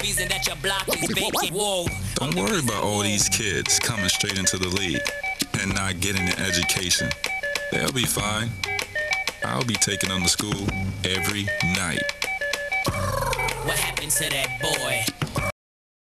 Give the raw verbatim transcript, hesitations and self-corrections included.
reason that your block is vacant. Whoa. Don't worry about all these kids coming straight into the league and not getting an education. They'll be fine. I'll be taking them to school every night. What happened to that boy?